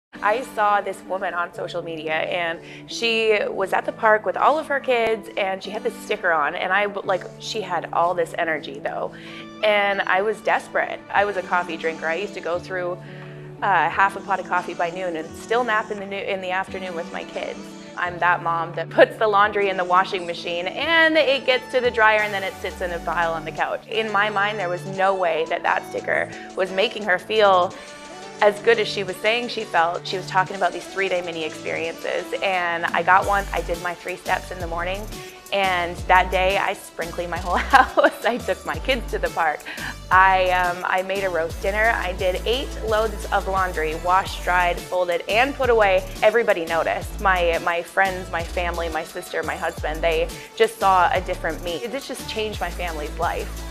I saw this woman on social media and she was at the park with all of her kids and she had this sticker on and she had all this energy though. And I was desperate. I was a coffee drinker. I used to go through half a pot of coffee by noon and still nap in the afternoon with my kids. I'm that mom that puts the laundry in the washing machine and it gets to the dryer and then it sits in a pile on the couch. In my mind, there was no way that that sticker was making her feel as good as she was saying she felt. She was talking about these 3-day mini experiences and I got one. I did my 3 steps in the morning and that day I spring cleaned my whole house. I took my kids to the park. I made a roast dinner. I did 8 loads of laundry, washed, dried, folded, and put away. Everybody noticed. My friends, my family, my sister, my husband, they just saw a different me. It just changed my family's life.